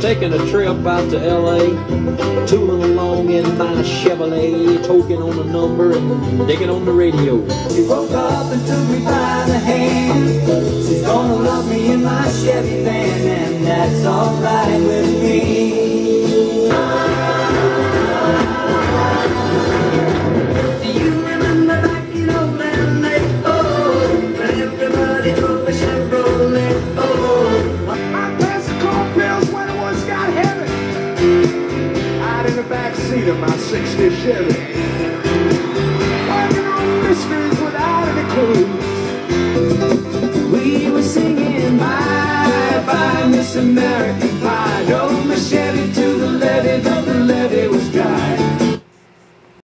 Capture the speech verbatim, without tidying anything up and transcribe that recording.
taking a trip out to L A, tooling along in my Chevrolet, toking on the number and digging on the radio. She woke up and took me by the hand. She's gonna love me in my Chevy van, and that's alright with me. Do you remember back in old L A? Oh, when everybody drove a Chevrolet. Oh, I passed the cornfields when it was got heavy, out in the back seat of my sixty Chevy, working on mysteries without any clues. we were singing bye bye, Miss America.